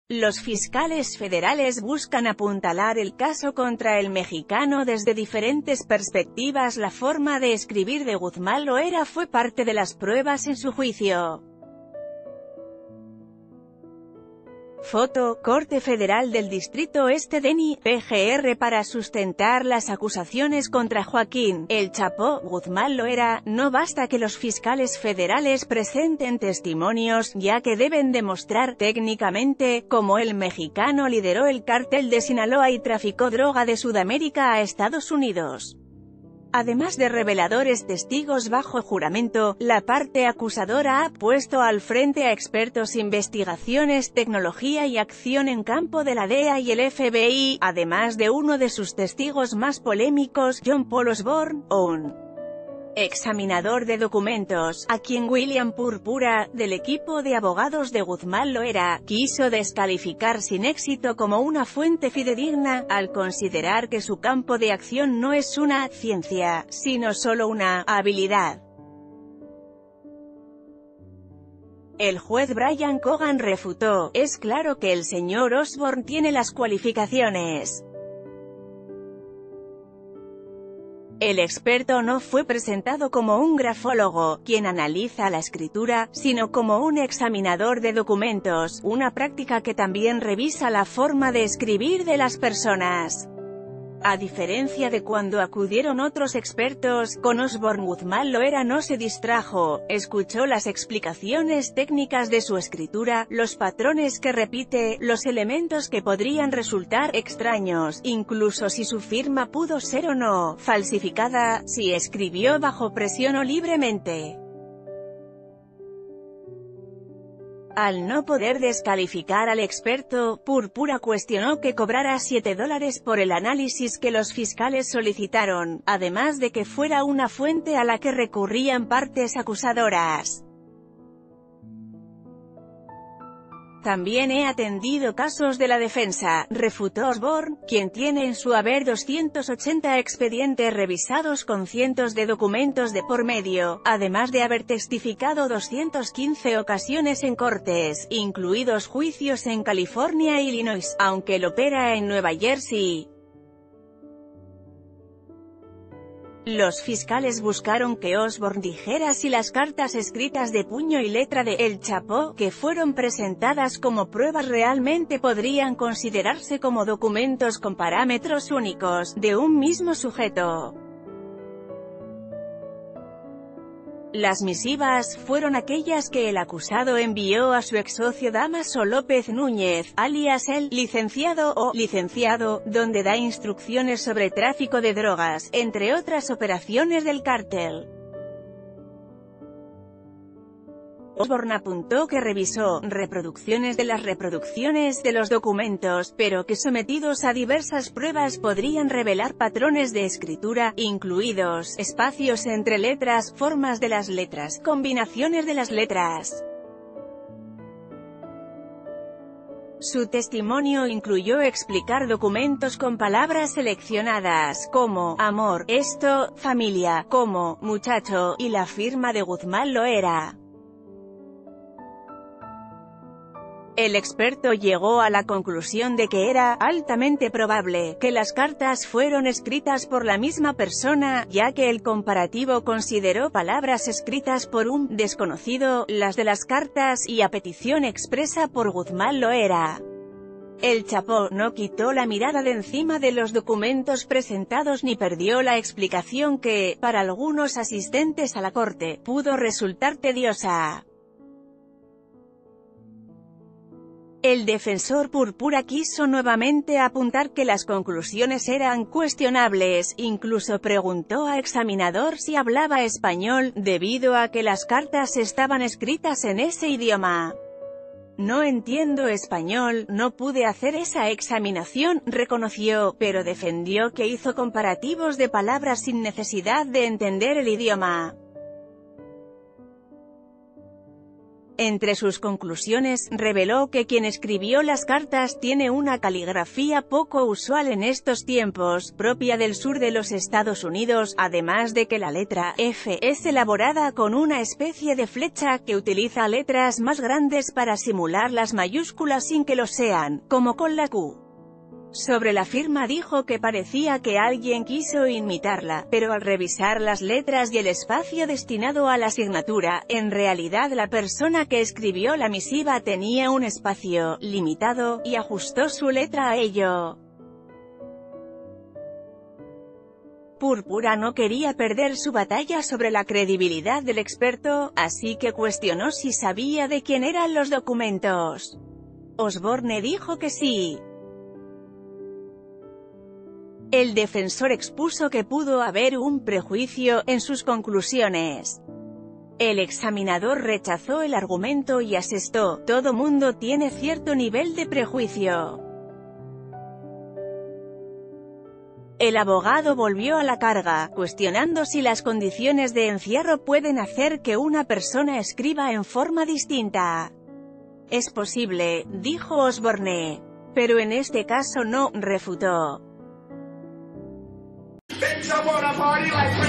Los fiscales federales buscan apuntalar el caso contra el mexicano desde diferentes perspectivas. La forma de escribir de Guzmán Loera fue parte de las pruebas en su juicio. Foto, Corte Federal del Distrito Este DENI, PGR. Para sustentar las acusaciones contra Joaquín "El Chapo" Guzmán Loera, no basta que los fiscales federales presenten testimonios, ya que deben demostrar, técnicamente, cómo el mexicano lideró el cártel de Sinaloa y traficó droga de Sudamérica a Estados Unidos. Además de reveladores testigos bajo juramento, la parte acusadora ha puesto al frente a expertos investigaciones, tecnología y acción en campo de la DEA y el FBI, además de uno de sus testigos más polémicos, John Paul Osborne, un examinador de documentos, a quien William Purpura, del equipo de abogados de Guzmán Loera, quiso descalificar sin éxito como una fuente fidedigna, al considerar que su campo de acción no es una ciencia, sino solo una habilidad. El juez Brian Cogan refutó: "Es claro que el señor Osborne tiene las cualificaciones". El experto no fue presentado como un grafólogo, quien analiza la escritura, sino como un examinador de documentos, una práctica que también revisa la forma de escribir de las personas. A diferencia de cuando acudieron otros expertos, con Osborne Guzmán Loera no se distrajo, escuchó las explicaciones técnicas de su escritura, los patrones que repite, los elementos que podrían resultar extraños, incluso si su firma pudo ser o no falsificada, si escribió bajo presión o libremente. Al no poder descalificar al experto, Purpura cuestionó que cobrara $7 por el análisis que los fiscales solicitaron, además de que fuera una fuente a la que recurrían partes acusadoras. También he atendido casos de la defensa, refutó Osborne, quien tiene en su haber 280 expedientes revisados con cientos de documentos de por medio, además de haber testificado 215 ocasiones en cortes, incluidos juicios en California e Illinois, aunque él opera en Nueva Jersey. Los fiscales buscaron que Osborne dijera si las cartas escritas de puño y letra de El Chapo, que fueron presentadas como pruebas, realmente podrían considerarse como documentos con parámetros únicos, de un mismo sujeto. Las misivas fueron aquellas que el acusado envió a su exsocio Dámaso López Núñez, alias el licenciado o licenciado, donde da instrucciones sobre tráfico de drogas, entre otras operaciones del cártel. Osborne apuntó que revisó reproducciones de las reproducciones de los documentos, pero que sometidos a diversas pruebas podrían revelar patrones de escritura, incluidos espacios entre letras, formas de las letras, combinaciones de las letras. Su testimonio incluyó explicar documentos con palabras seleccionadas, como amor, esto, familia, como muchacho, y la firma de Guzmán Loera. El experto llegó a la conclusión de que era altamente probable que las cartas fueron escritas por la misma persona, ya que el comparativo consideró palabras escritas por un desconocido, las de las cartas, y a petición expresa por Guzmán Loera. El Chapo no quitó la mirada de encima de los documentos presentados ni perdió la explicación que, para algunos asistentes a la corte, pudo resultar tediosa. El defensor Purpura quiso nuevamente apuntar que las conclusiones eran cuestionables, incluso preguntó al examinador si hablaba español, debido a que las cartas estaban escritas en ese idioma. No entiendo español, no pude hacer esa examinación, reconoció, pero defendió que hizo comparativos de palabras sin necesidad de entender el idioma. Entre sus conclusiones, reveló que quien escribió las cartas tiene una caligrafía poco usual en estos tiempos, propia del sur de los Estados Unidos, además de que la letra F es elaborada con una especie de flecha que utiliza letras más grandes para simular las mayúsculas sin que lo sean, como con la Q. Sobre la firma dijo que parecía que alguien quiso imitarla, pero al revisar las letras y el espacio destinado a la asignatura, en realidad la persona que escribió la misiva tenía un espacio limitado, y ajustó su letra a ello. Púrpura no quería perder su batalla sobre la credibilidad del experto, así que cuestionó si sabía de quién eran los documentos. Osborne dijo que sí. El defensor expuso que pudo haber un prejuicio en sus conclusiones. El examinador rechazó el argumento y asestó: todo mundo tiene cierto nivel de prejuicio. El abogado volvió a la carga, cuestionando si las condiciones de encierro pueden hacer que una persona escriba en forma distinta. Es posible, dijo Osborne. Pero en este caso no, refutó.